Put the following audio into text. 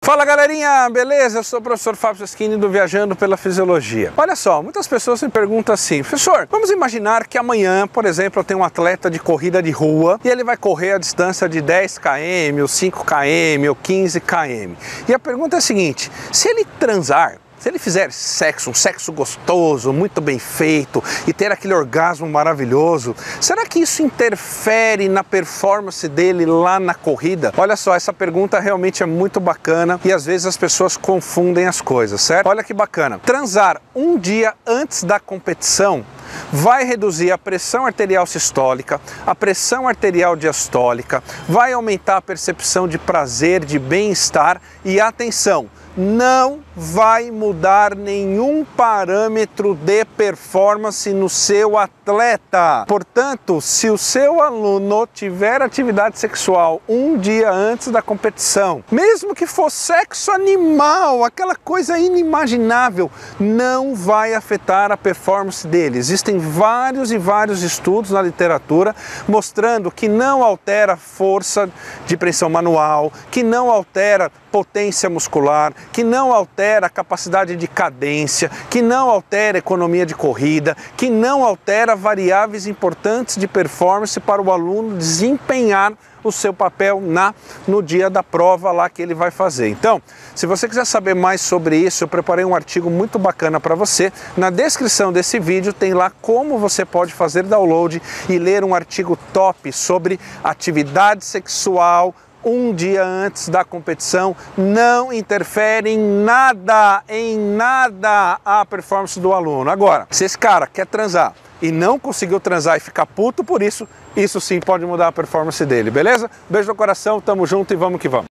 Fala galerinha, beleza? Eu sou o professor Fábio Seschini do Viajando pela Fisiologia. Olha só, muitas pessoas me perguntam assim: professor, vamos imaginar que amanhã, por exemplo, eu tenho um atleta de corrida de rua e ele vai correr a distância de 10 km, ou 5 km, ou 15 km. E a pergunta é a seguinte: se ele transar, se ele fizer sexo, um sexo gostoso, muito bem feito e ter aquele orgasmo maravilhoso, será que isso interfere na performance dele lá na corrida? Olha só, essa pergunta realmente é muito bacana e às vezes as pessoas confundem as coisas, certo? Olha que bacana. Transar um dia antes da competição vai reduzir a pressão arterial sistólica, a pressão arterial diastólica, vai aumentar a percepção de prazer, de bem-estar e atenção, não vai mudar nenhum parâmetro de performance no seu atleta. Portanto, se o seu aluno tiver atividade sexual um dia antes da competição, mesmo que for sexo animal, aquela coisa inimaginável, não vai afetar a performance dele. Existem vários e vários estudos na literatura mostrando que não altera força de pressão manual, que não altera potência muscular, que não altera a capacidade de cadência, que não altera a economia de corrida, que não altera variáveis importantes de performance para o aluno desempenhar o seu papel no dia da prova lá que ele vai fazer. Então, se você quiser saber mais sobre isso, eu preparei um artigo muito bacana para você. Na descrição desse vídeo tem lá como você pode fazer download e ler um artigo top sobre atividade sexual um dia antes da competição. Não interfere em nada a performance do aluno. Agora, se esse cara quer transar e não conseguiu transar e ficar puto por isso, isso sim pode mudar a performance dele, beleza? Beijo no coração, tamo junto e vamos que vamos.